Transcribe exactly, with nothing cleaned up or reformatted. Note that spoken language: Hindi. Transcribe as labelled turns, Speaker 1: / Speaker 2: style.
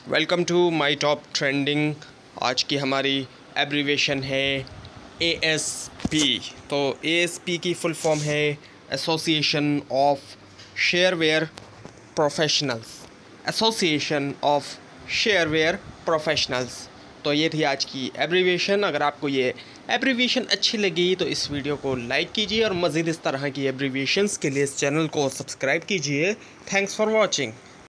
Speaker 1: Welcome to my top trending. आज की हमारी एब्रीवेशन है ए एस पी। तो ए एस पी की फुल फॉर्म है association of shareware professionals. Association of shareware professionals. तो ये थी आज की एब्रीवेशन। अगर आपको ये एब्रीवेशन अच्छी लगी तो इस वीडियो को लाइक कीजिए और मज़ीद इस तरह की एब्रीवेशंस के लिए इस चैनल को सब्सक्राइब कीजिए। Thanks for watching.